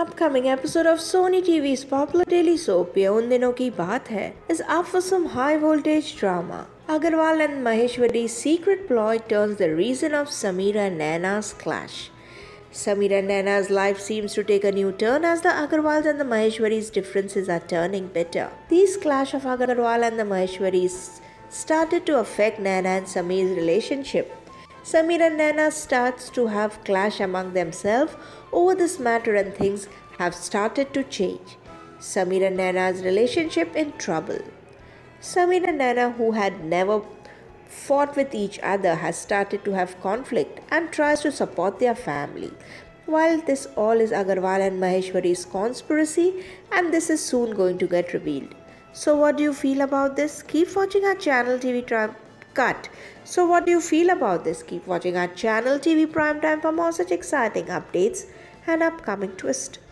Upcoming episode of Sony TV's popular daily soap ये उन दिनों की बात है is up for some high voltage drama. Agarwal and Maheshwari's secret ploy turns the reason of Sameera and Naina's clash. Sameera and Naina's life seems to take a new turn as the Agarwals and the Maheshwaris' differences are turning bitter. These clash of Agarwal and the Maheshwaris started to affect Naina and Sameer's relationship. Sameera and Naina starts to have clash among themselves over this matter and things have started to change. Sameera and Naina's relationship in trouble. Sameera and Naina, who had never fought with each other, has started to have conflict and tries to support their family. While this all is Agarwal and Maheshwari's conspiracy, and this is soon going to get revealed. So what do you feel about this? Keep watching our channel TV Cut. So what do you feel about this? Keep watching our channel TV Primetime for more such exciting updates and upcoming twist.